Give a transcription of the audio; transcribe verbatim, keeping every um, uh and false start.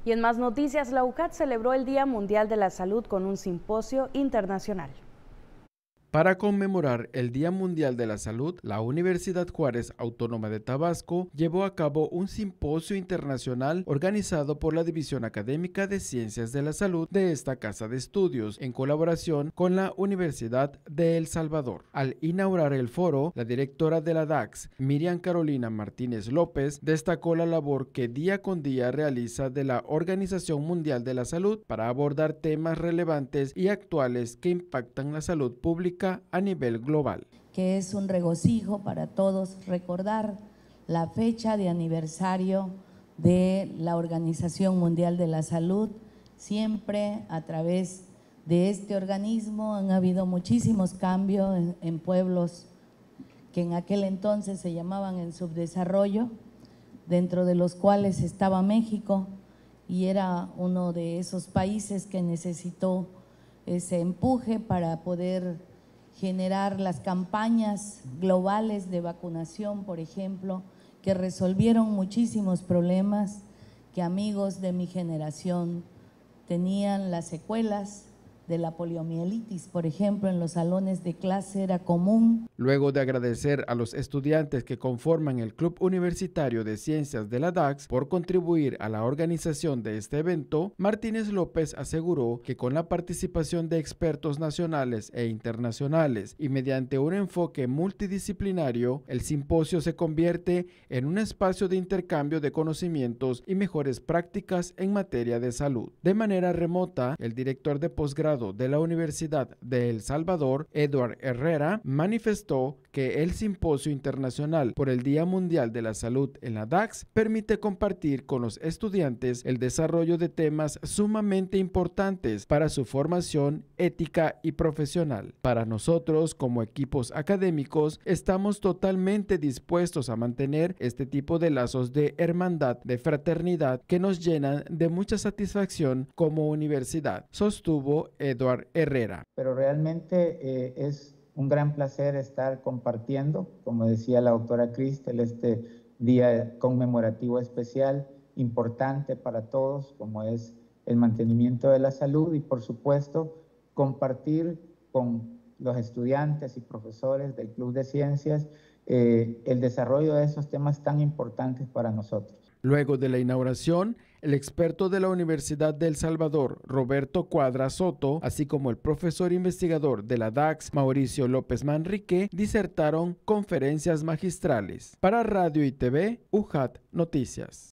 Y en más noticias, la U C A T celebró el Día Mundial de la Salud con un simposio internacional. Para conmemorar el Día Mundial de la Salud, la Universidad Juárez Autónoma de Tabasco llevó a cabo un simposio internacional organizado por la División Académica de Ciencias de la Salud de esta casa de estudios, en colaboración con la Universidad de El Salvador. Al inaugurar el foro, la directora de la D A C S, Miriam Carolina Martínez López, destacó la labor que día con día realiza de la Organización Mundial de la Salud para abordar temas relevantes y actuales que impactan la salud pública a nivel global. Que es un regocijo para todos recordar la fecha de aniversario de la Organización Mundial de la Salud. Siempre a través de este organismo han habido muchísimos cambios en, en pueblos que en aquel entonces se llamaban en subdesarrollo, dentro de los cuales estaba México, y era uno de esos países que necesitó ese empuje para poder generar las campañas globales de vacunación, por ejemplo, que resolvieron muchísimos problemas que amigos de mi generación tenían. Las secuelas de la poliomielitis, por ejemplo, en los salones de clase era común. Luego de agradecer a los estudiantes que conforman el Club Universitario de Ciencias de la D A C S por contribuir a la organización de este evento, Martínez López aseguró que con la participación de expertos nacionales e internacionales y mediante un enfoque multidisciplinario, el simposio se convierte en un espacio de intercambio de conocimientos y mejores prácticas en materia de salud. De manera remota, el director de posgrado de la Universidad de El Salvador, Edward Herrera, manifestó que el Simposio Internacional por el Día Mundial de la Salud en la D A C S permite compartir con los estudiantes el desarrollo de temas sumamente importantes para su formación ética y profesional. Para nosotros, como equipos académicos, estamos totalmente dispuestos a mantener este tipo de lazos de hermandad, de fraternidad, que nos llenan de mucha satisfacción como universidad, sostuvo Edward Herrera. Pero realmente eh, es un gran placer estar compartiendo, como decía la doctora Cristel, este día conmemorativo especial, importante para todos, como es el mantenimiento de la salud y, por supuesto, compartir con los estudiantes y profesores del Club de Ciencias eh, el desarrollo de esos temas tan importantes para nosotros. Luego de la inauguración, el experto de la Universidad de El Salvador, Roberto Cuadra Soto, así como el profesor investigador de la D A C S, Mauricio López Manrique, disertaron conferencias magistrales. Para Radio y T V, U J A T Noticias.